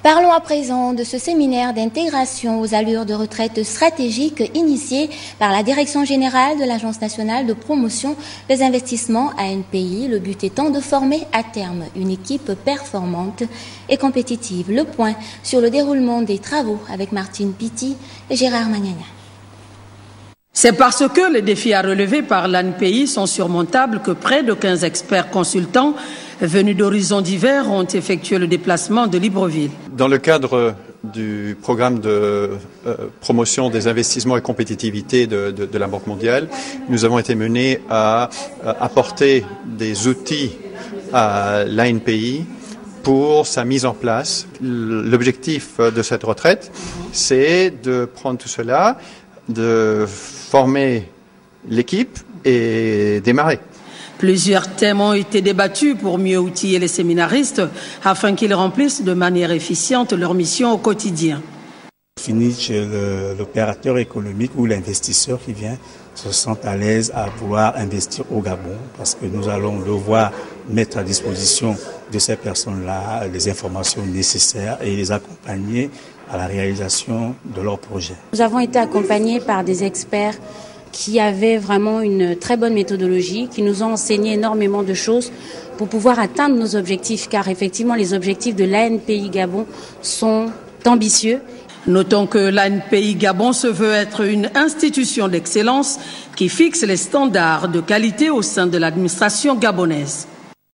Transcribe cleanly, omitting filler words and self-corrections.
Parlons à présent de ce séminaire d'intégration aux allures de retraite stratégique initié par la Direction générale de l'Agence nationale de promotion des investissements ANPI, le but étant de former à terme une équipe performante et compétitive. Le point sur le déroulement des travaux avec Martine Pitti et Gérard Magnagna. C'est parce que les défis à relever par l'ANPI sont surmontables que près de 15 experts consultants venus d'horizons divers ont effectué le déplacement de Libreville. Dans le cadre du programme de promotion des investissements et compétitivité de la Banque mondiale, nous avons été menés à apporter des outils à l'ANPI pour sa mise en place. L'objectif de cette retraite, c'est de prendre tout cela, de former l'équipe et démarrer. Plusieurs thèmes ont été débattus pour mieux outiller les séminaristes afin qu'ils remplissent de manière efficiente leur mission au quotidien. Fini chez l'opérateur économique ou l'investisseur qui vient se sent à l'aise à vouloir investir au Gabon parce que nous allons devoir mettre à disposition de ces personnes-là les informations nécessaires et les accompagner à la réalisation de leurs projets. Nous avons été accompagnés par des experts qui avaient vraiment une très bonne méthodologie, qui nous ont enseigné énormément de choses pour pouvoir atteindre nos objectifs, car effectivement les objectifs de l'ANPI Gabon sont ambitieux. Notons que l'ANPI Gabon se veut être une institution d'excellence qui fixe les standards de qualité au sein de l'administration gabonaise.